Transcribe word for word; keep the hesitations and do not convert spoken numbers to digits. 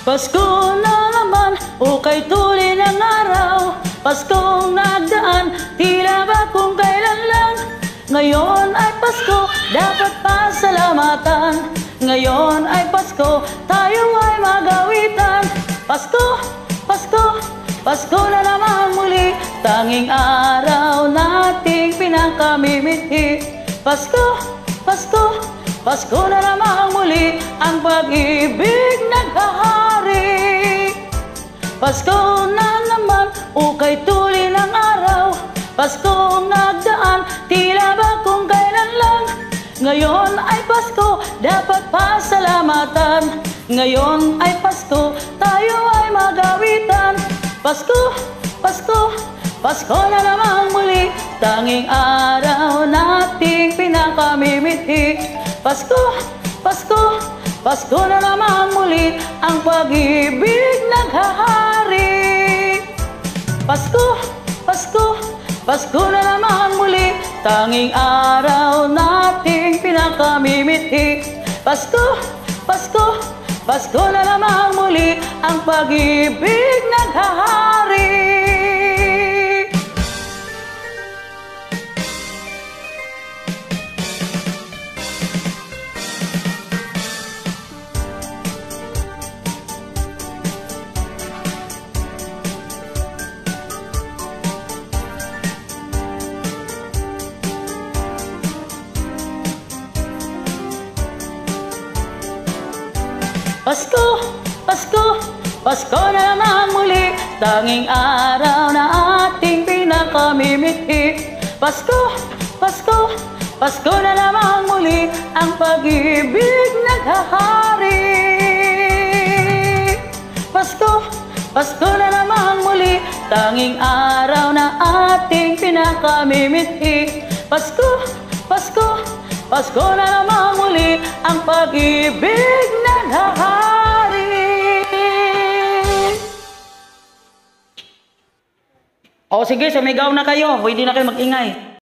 Pasko na naman, ukay tuloy ng araw. Paskong nagdaan, tila ba kung kailan lang. Ngayon ay Pasko, dapat pasalamatan. Ngayon ay Pasko, tayo ay magawitan. Pasko, Pasko, Pasko na naman muli, tanging araw nating pinakamimiti. Pasko, Pasko, Pasko na naman muli, ang pag-ibig naghahari. Pasko na naman, ukay tuloy ng araw. Paskong nagdaan, tila ba kung kailan lang. Ngayon ay Pasko, dapat pasalamatan. Ngayon ay Pasko, tayo ay magawitan. Pasko, Pasko, Pasko na naman muli, tanging araw nating pinakamimiti. Pasko, Pasko, Pasko na naman muli, ang pag-ibig naghahari. Pasko, Pasko, Pasko na naman muli, tanging araw nating pinakamimiti. Pasko, Pasko, Pasko na naman muli, ang pag-ibig naghahari. Pasko, Pasko, Pasko na naman muli, tanging araw na ating pinakamimiti. Pasko, Pasko, Pasko na naman muli, ang pag-ibig naghahari. Pasko, Pasko na naman muli, tanging araw na ating pinakamimiti. Pasko, Pasko, Pasko na naman muli, ang pag-ibig naghahari. O sige, sumigaw na kayo, hindi na kayo mag-ingay.